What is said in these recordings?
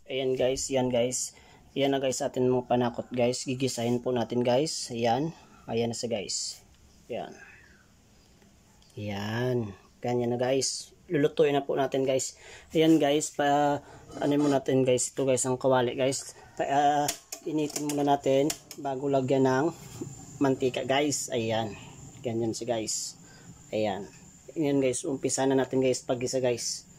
Ayan guys, yan guys. Yan na guys atin mga panakot guys. Gigisahin po natin guys. Ayan. Ayan na siya guys. Ayan. Ayan. Ganyan na guys. Lulutuin na po natin guys. Ayan guys. Ano mo natin guys. Ito guys ang kawali guys. Initin muna natin bago lagyan ng mantika guys. Ayan. Ganyan siya guys. Ayan. Ayan guys. Umpisa na natin guys pag-isa guys.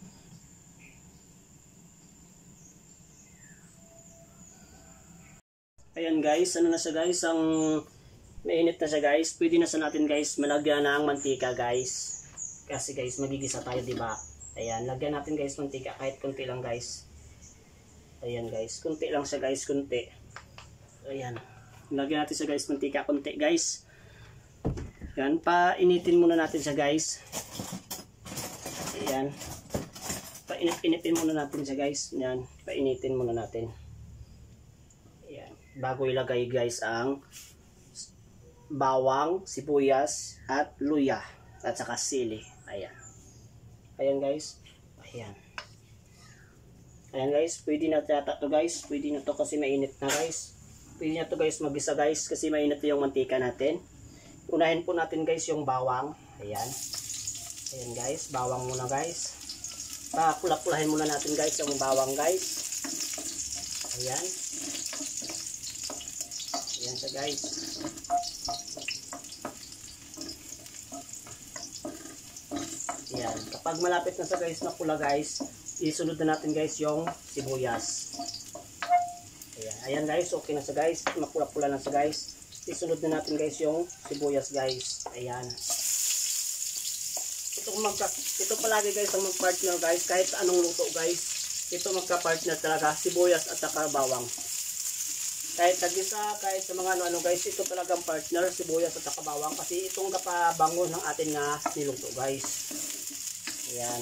Ayan guys, ano na siya guys, ang mainit na siya guys. Pwede na sa natin guys malagyan ng mantika guys. Kasi guys, magigisa tayo, di ba? Ayan, lagyan natin guys mantika kahit konti lang guys. Ayan guys, konti lang siya guys, konti. Ayan. Lagyan natin siya guys mantika konti guys. Ayan, painitin muna natin siya guys. Ayan. Painit-initin muna natin siya guys. Ayan, painitin muna natin. Bago ilagay guys ang bawang, sibuyas at luya at saka sili. Ayan. Ayan guys. Ayan. Ayan guys, pwede na yata to guys. Pwede na to kasi mainit na guys. Pwede na to guys magisa guys kasi mainit yung mantika natin. Unahin po natin guys yung bawang. Ayan. Ayan guys, bawang muna guys. Pula-pulahin muna natin guys yung bawang guys. Ayan. Ayan siya guys. Ayan. Kapag malapit na siya guys na pula guys, isunod na natin guys yung sibuyas. Ayan. Ayan guys, okay na siya guys. Mapula-pula na siya guys. Isunod na natin guys yung sibuyas guys. Ayan. Ito palagi guys ang mag-partner guys. Kahit anong luto guys, ito magka-partner talaga. Sibuyas at saka bawang. Kahit tagisa, kahit sa mga ano guys, ito talagang partner, sibuyas at saka bawang kasi itong kapabango ng atin na niluto guys. Ayan.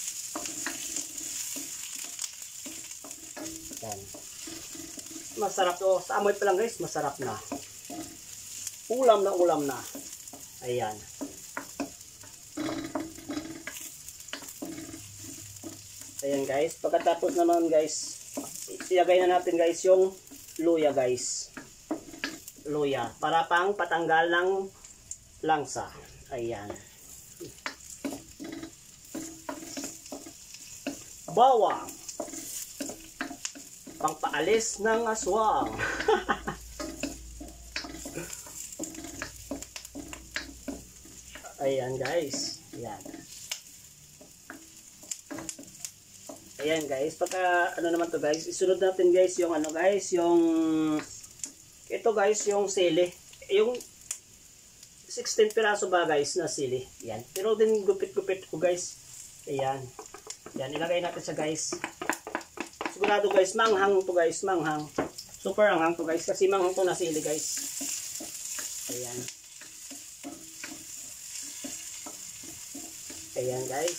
Ayan. Masarap to. Sa amoy pa lang guys, masarap na. Ulam na ulam na. Ayan. Ayan guys. Pagkatapos naman guys, ilagay na natin guys yung luya guys. Luya. Para pang patanggal ng langsa. Ayan. Bawang. Pangpaalis ng aswang. Ayan guys. Ayan. Ayan guys, pagka ano naman to guys, isunod natin guys yung ano guys, yung ito guys, yung sili. Yung 16 piraso ba guys na sili. Ayan. Pero din gupit-gupit ko guys. Ayan. Ayan, ilagay natin siya guys. Sigurado guys, manghang to guys, manghang. Super anghang to guys, kasi manghang to na sili guys. Ayan. Ayan guys.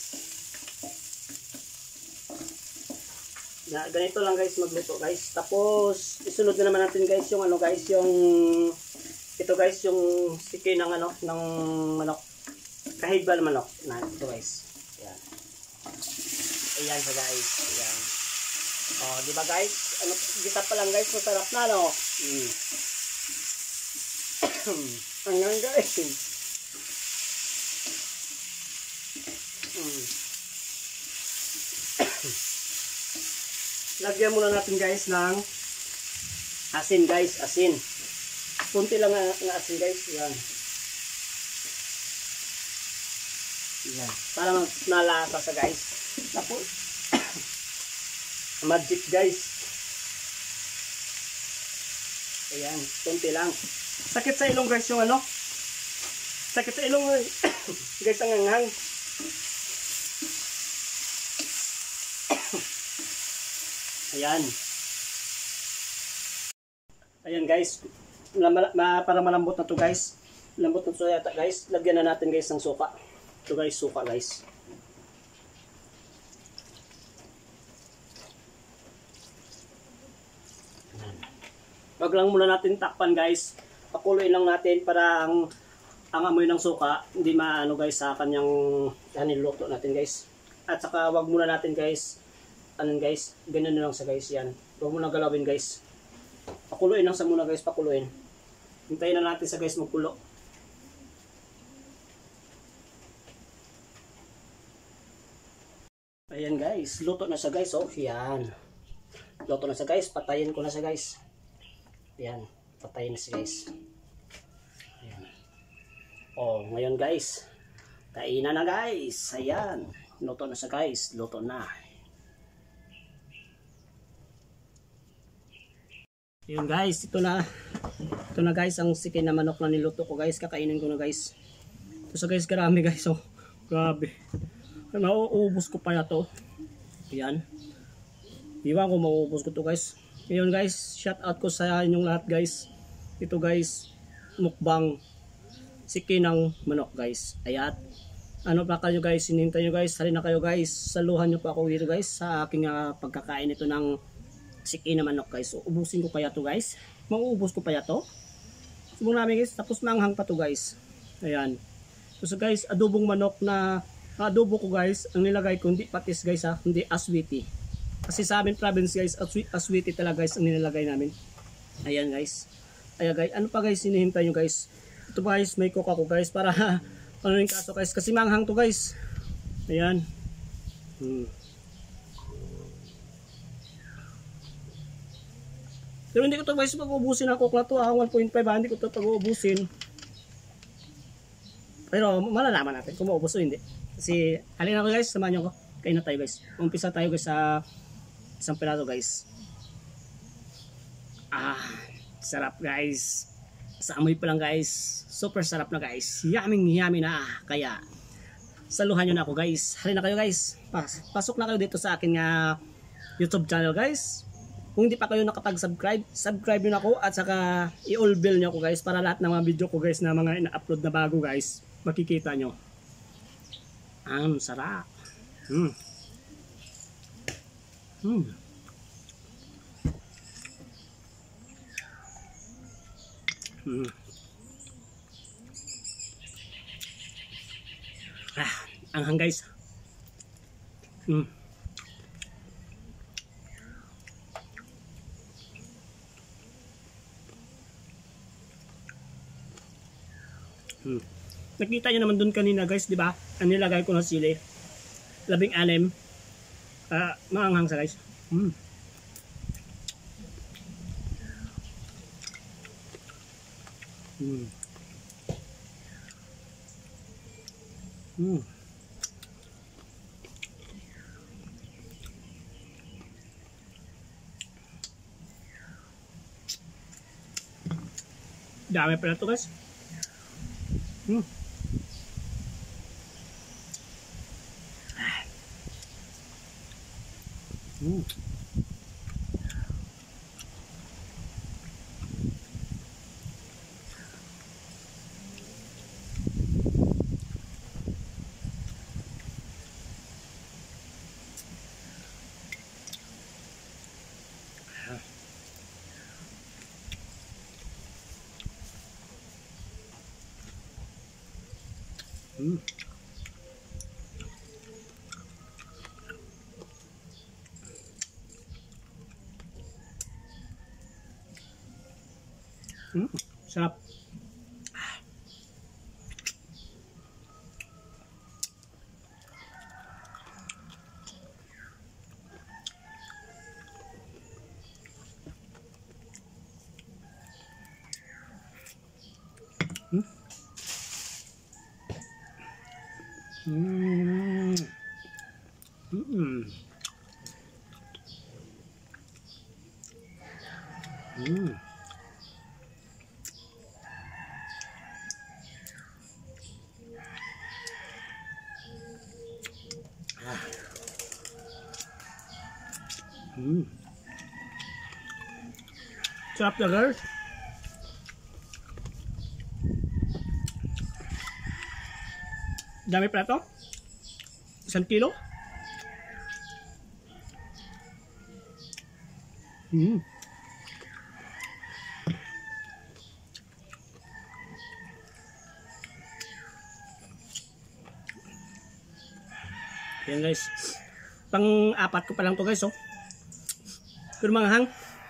Ganito lang guys magluto guys. Tapos isunod na naman natin guys yung ano guys, yung ito guys, yung siki ng ano, ng manok. Kahidbal manok na ito guys. Ayan. Ayan sa guys. Ayan. Oh, di ba guys? Ano, gisa pa lang guys, masarap na no. Ayan guys. Lagyan muna natin guys ng asin guys, asin. Kunti lang ng asin guys, yan. Yan. Para nalasa sa guys. Tapos magic guys. Ayan, kunti lang. Sakit sa ilong guys yung ano. Sakit sa ilong guys ang hanghang. Ayan. Ayan guys. Para malambot na to guys. Lambot na to yata guys. Lagyan na natin guys ng suka. Ito guys, suka guys. Wag lang muna natin takpan guys. Pakuloyin lang natin para ang amoy ng suka hindi maano guys sa kanyang niluto natin guys. At saka wag muna natin guys ano guys, ganun na lang sa guys yan. Huwag mo na galawin guys. Pakuluin lang sa muna guys, pakuluin. Hintayin na natin sa guys magkulo. Ayan guys, luto na sa guys, oh, yan. Luto na sa guys, patayin ko na sa guys. Ayan, patayin na sa guys. Ayan. Oh, ngayon guys, kainan na guys. Ayan, luto na sa guys, luto na. Ayun guys, ito na guys ang sikin na manok na niluto ko guys, kakainin ko na guys. Ito sa guys, karami guys, oh, grabe. Mauubos ko pa na to. Ayan, iwan ko mauubos ko to guys. Ngayon guys, shout out ko sa inyong lahat guys. Ito guys, mukbang sikin ng manok guys. Ayan, ano pa kayo guys, hinintay nyo guys, halina kayo guys, saluhan nyo pa ako dito guys sa aking pagkakain ito ng sikin na manok guys. So, ubusin ko kaya to guys. Mauubos ko pa ya to. Subong namin guys. Tapos manghang pa to guys. Ayan. So guys, adobong manok na adobo ko guys. Ang nilagay ko hindi patis guys ha. Hindi aswiti. Kasi sa amin province guys, aswiti talaga guys ang nilagay namin. Ayan guys. Ayan guys. Ano pa guys hinihintay nyo guys? Ito pa guys, may coke ako guys para ano yung kaso guys. Kasi manghang to guys. Ayan. Pero hindi ko ito guys pag-uubusin ang coke na to. 1.5 hindi ko ito pag-uubusin. Pero malalaman natin kung maubos o hindi. Kasi halina ko guys, samahan nyo ko. Kain na tayo guys. Umpisa tayo guys sa isang piraso guys. Sarap guys. Sa amoy pa lang guys. Super sarap na guys. Yummy na. Kaya saluhan nyo na ako guys. Halina kayo guys. Pasok na kayo dito sa akin YouTube channel guys. Kung hindi pa kayo nakapag-subscribe, subscribe nyo na ako at saka i-all bell nyo ako guys para lahat ng mga video ko guys na mga ina-upload na bago guys, makikita nyo. Sarap. Anghang guys. Nakita nyo naman dun kanina guys, di ba? Ang nilagay ko na sili. 16. Maanghang sa guys. Dami pala to guys. Sarap. Sarap na guys. Dami pala to. 1 kilo. Yan guys. Pang-apat ko pa lang to guys, oh. Pero mga hang.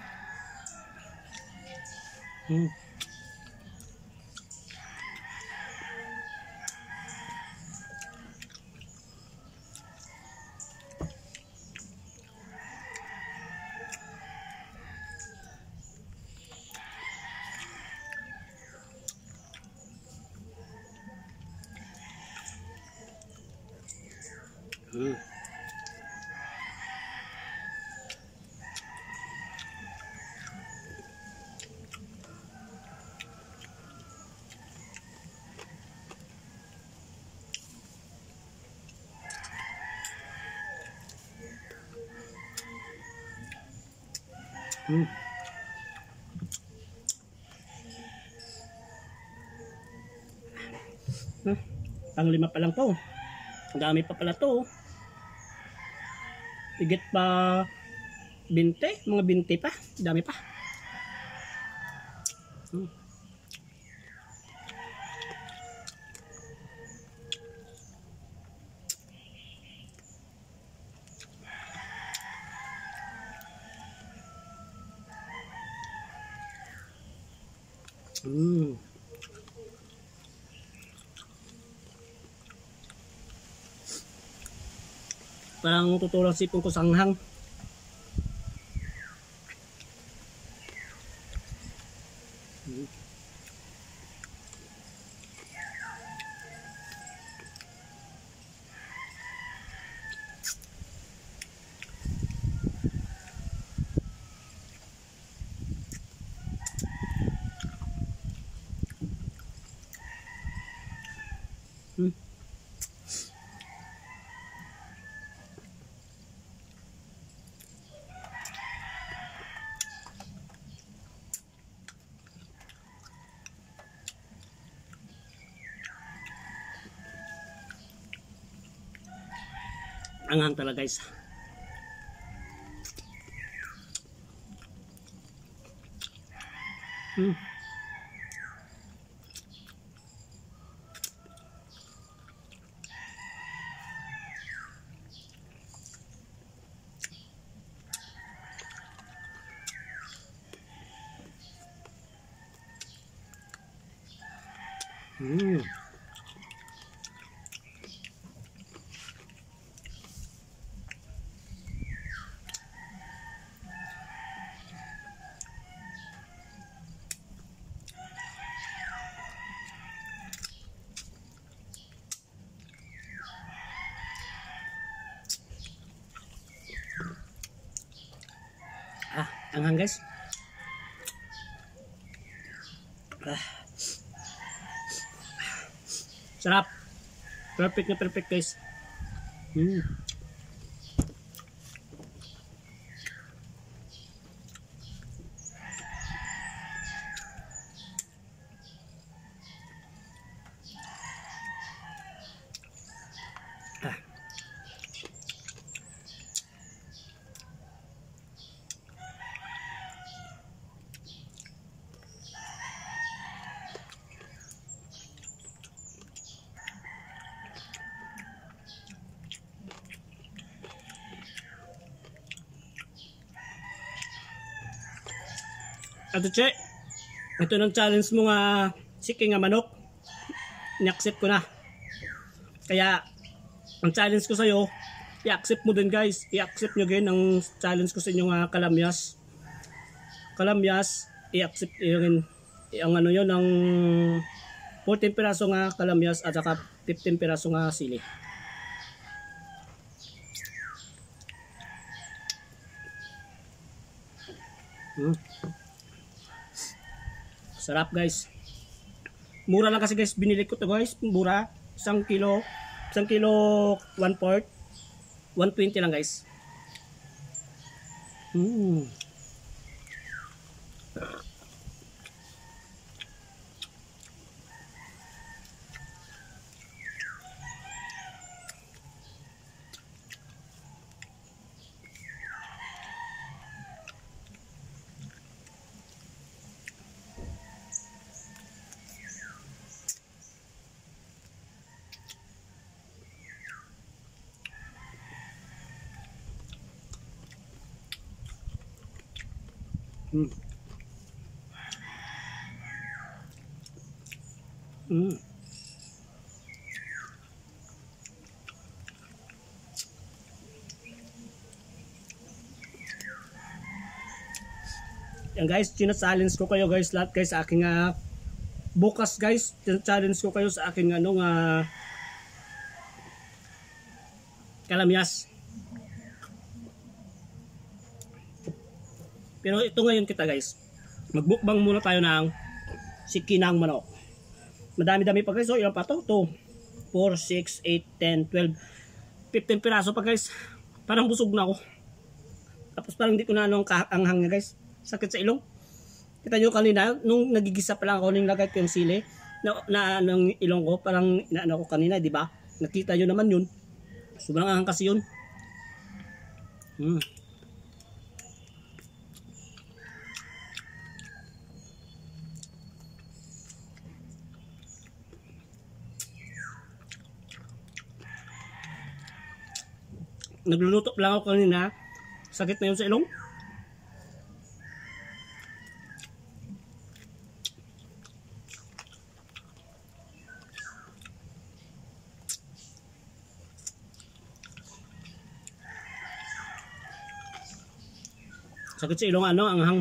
Pang-5 pa lang to. Ang dami pa pala to. Higit pa 20, mga 20 pa. Dami pa. Parang tutulong sipon ko sa hanghang. Anghang talaga guys. Anghang guys. Sarap. Perfect na perfect guys. Ato che, ito ng challenge mo nga siking nga manok. Ni-accept ko na. Kaya ang challenge ko sa iyo, i-accept mo din guys. I-accept nyo din ang challenge ko sa inyo nga kalamyas. Kalamyas, i-accept yung ano yun, ang 14 piraso nga kalamyas at saka 15 piraso nga sili. Sarap guys. Mura lang kasi guys, binili ko to guys. Mura, 1 kilo 1/4, 120 lang guys. Mm. Mm. Yan guys, challenge ko kayo guys lahat guys sa aking bukas guys, challenge ko kayo sa aking kalamyas. Pero ito ngayon kita guys, magbukbang muna tayo ng sikinang manok. Madami-dami pa guys, so ilan pa to? 2, 4, 6, 8, 10, 12, 15 piraso pa guys. Parang busog na ako. Tapos parang hindi ko na anong kaanghang na guys. Sakit sa ilong. Kita nyo kanina, nung nagigisa pa lang ako, nung lagay ko yung sili, na anong ilong ko, parang inaano ko kanina, di ba? Nakita nyo naman yun. Sobrang anghang kasi yun. Nagluluto pa lang ako kanina, sakit na yun sa ilong. Sakit sa ilong anghang.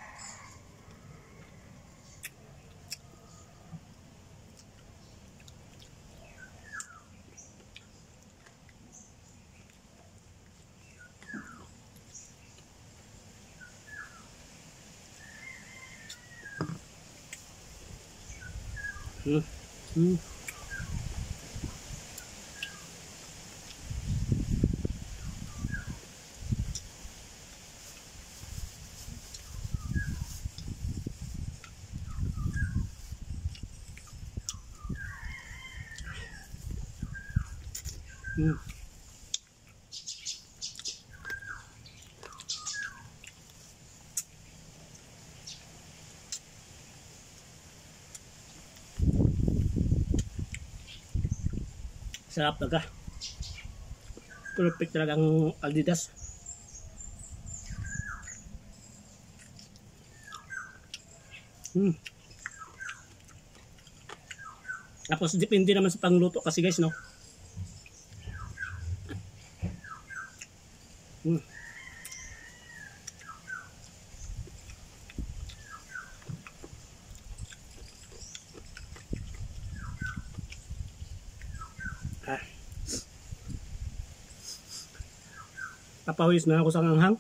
Sarap talaga. Perfect talaga ang Adidas. Tapos depende naman sa pangluto kasi guys, no. Papawis na ako sa anghang.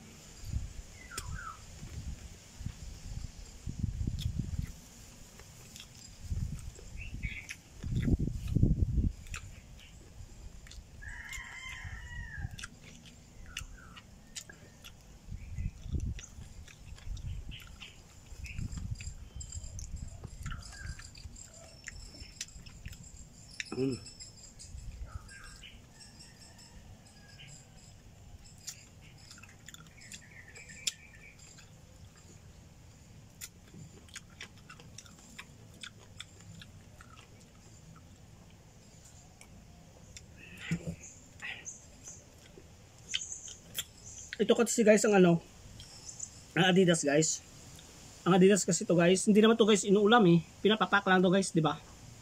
Ito kasi guys ang ang Adidas guys. Ang Adidas kasi to guys, hindi naman to guys inuulam eh. Pinapapak lang to guys, di ba?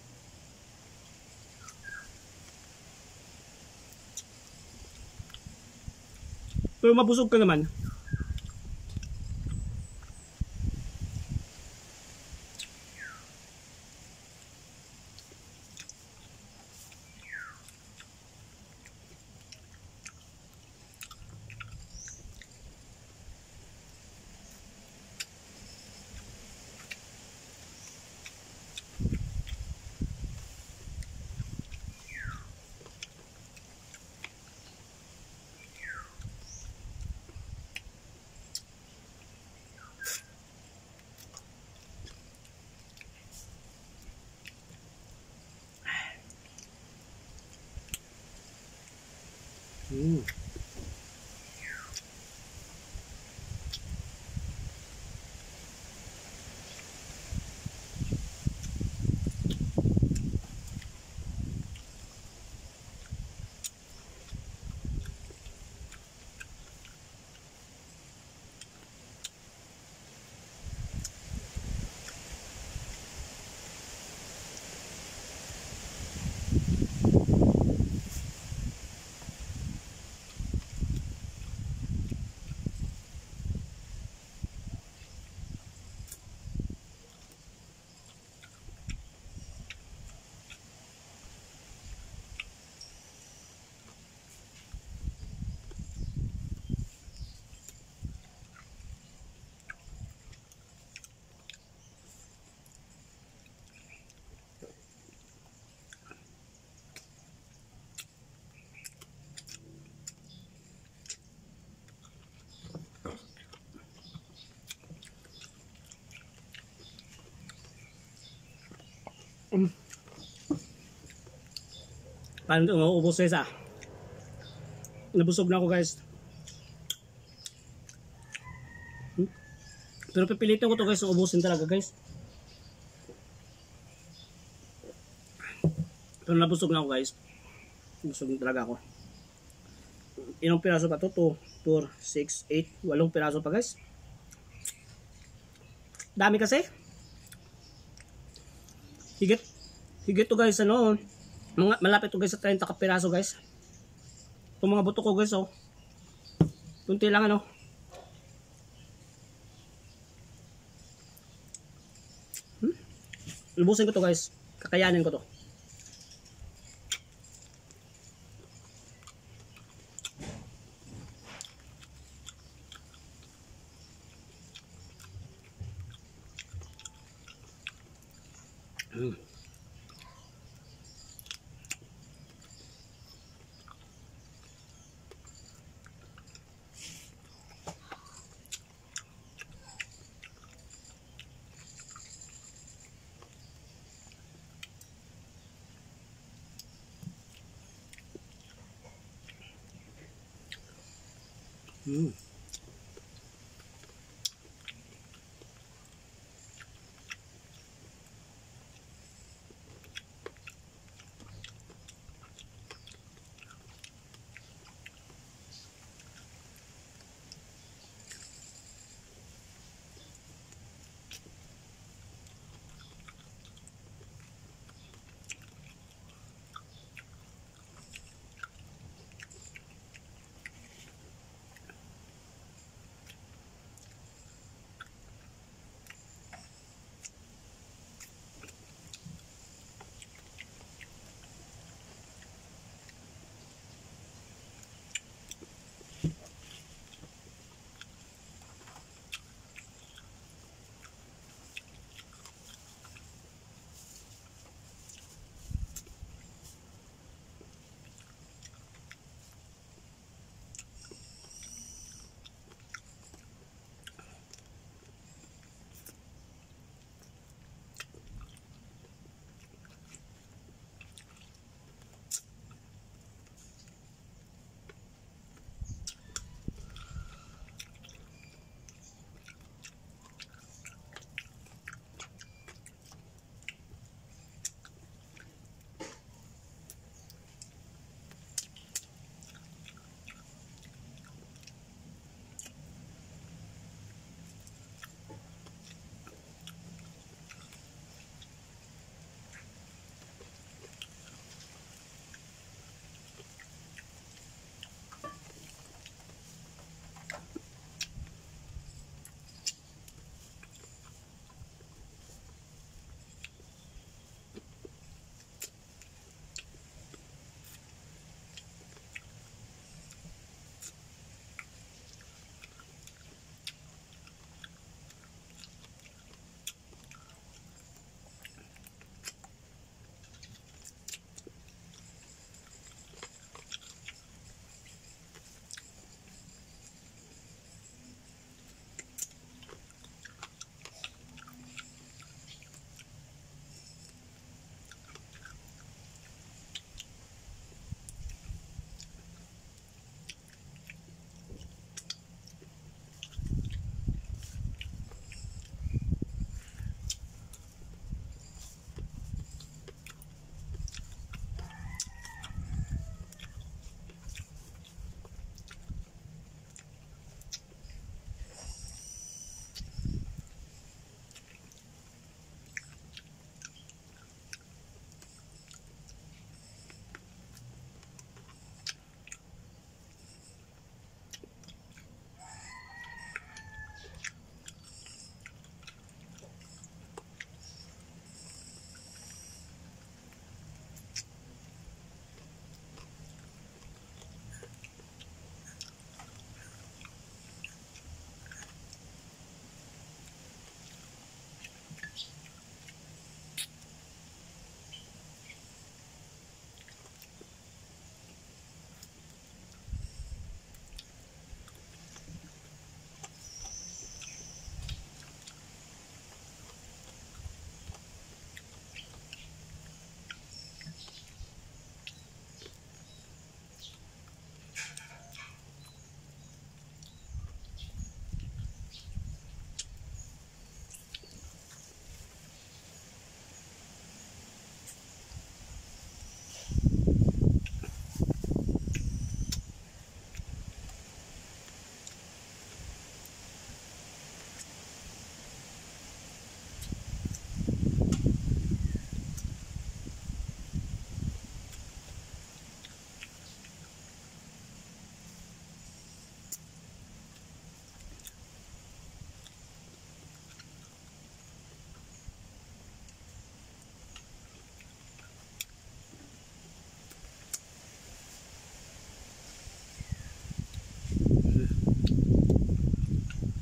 Pero mabusog ka naman. Paano ito? Mauubos sa isa. Nabusog na ako guys. Pero pipilitin ko to guys. Ubusin talaga guys. Pero nabusog na ako guys. Busog na talaga ako. Ilang piraso pa to? 2, 4, 6, 8, 8 piraso pa guys. Dami kasi. Higit to guys, ano, malapit to guys sa 30 kapiraso guys. Itong mga buto ko guys, oh. Kunti lang, ano. Lubusin ko to guys. Kakayanin ko to.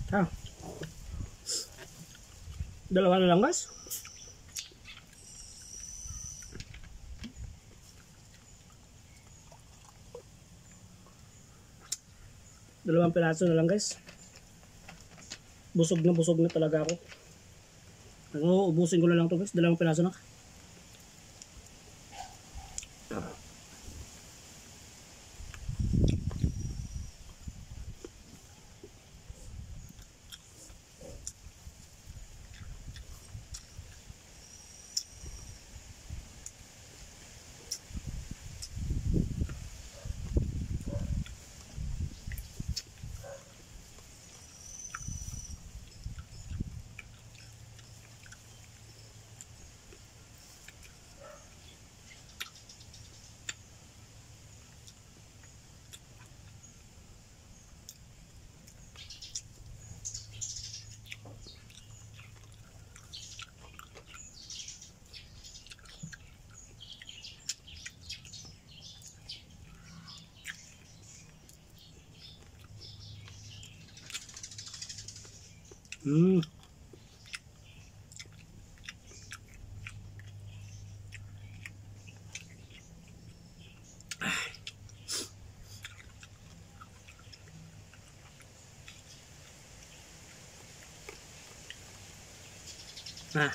Ha. Dalawa na lang guys. Dalawang piraso na lang guys. Busog na talaga ako. Ano, ubusin ko na lang to guys. Dalawang piraso na. Ah.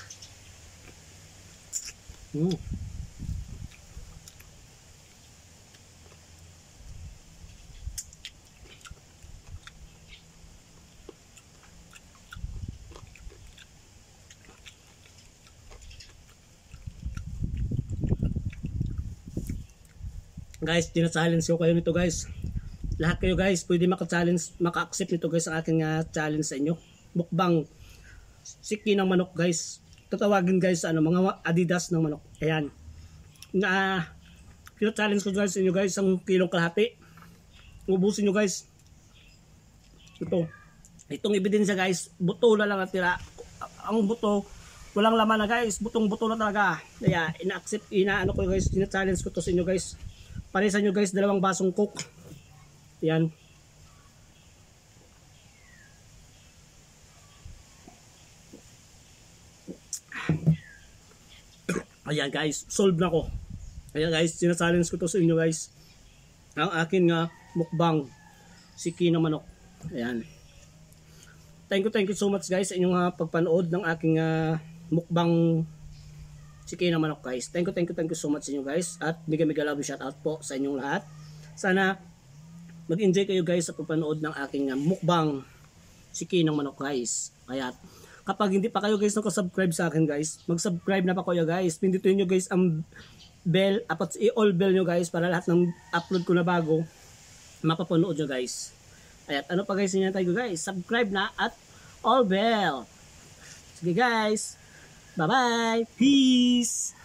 Guys, tina-challenge ko kayo nito guys. Lahat kayo guys, pwede maka-challenge, maka-accept nito guys sa aking challenge sa inyo. Mukbang siki ng manok guys. Tatawagin guys sa mga Adidas ng manok. Ayan. Tina-challenge ko guys sa inyo guys, ang kilong kalahati. Ubusin nyo guys. Itong ebidensya guys, buto na lang ang tira. Ang buto, walang laman na guys, butong buto na talaga. Kaya ina-accept, ina-ano ko guys, tina-challenge ko to sa inyo guys. Parisan nyo guys, 2 basong coke. Yan. Ayan guys, solve na ko. Ayan guys, sinasalins ko to sa inyo guys. Ang akin nga mukbang siki ng manok. Ayan. Thank you so much guys sa inyong pagpanood ng aking mukbang siki ng manok guys. Thank you so much sa inyo guys. At mega love shout out po sa inyong lahat. Sana mag-enjoy kayo guys sa pagpanood ng aking mukbang siki ng manok guys. Kaya kapag hindi pa kayo guys naka-subscribe sa akin guys, mag-subscribe na pa kayo guys. Pindutin nyo guys ang bell, i-all bell nyo guys para lahat ng upload ko na bago mapapanood nyo guys. At ano pa guys hinihintay ko guys, subscribe na at all bell. Sige guys, bye bye, peace.